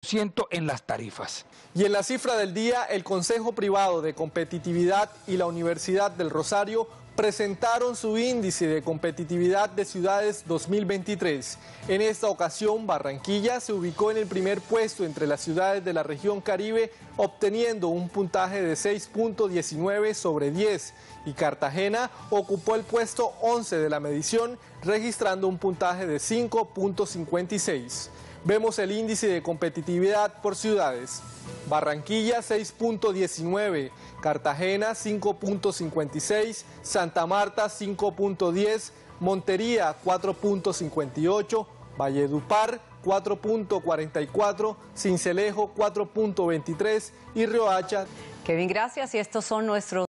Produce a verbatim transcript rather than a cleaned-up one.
ciento en las tarifas. Y en la cifra del día, el Consejo Privado de Competitividad y la Universidad del Rosario presentaron su índice de competitividad de ciudades dos mil veintitrés. En esta ocasión, Barranquilla se ubicó en el primer puesto entre las ciudades de la región Caribe, obteniendo un puntaje de seis punto diecinueve sobre diez, y Cartagena ocupó el puesto once de la medición, registrando un puntaje de cinco punto cincuenta y seis. Vemos el índice de competitividad por ciudades. Barranquilla seis punto diecinueve, Cartagena cinco punto cincuenta y seis, Santa Marta cinco punto diez, Montería cuatro punto cincuenta y ocho, Valledupar cuatro punto cuarenta y cuatro, Sincelejo cuatro punto veintitrés y Riohacha. Kevin, gracias, y estos son nuestros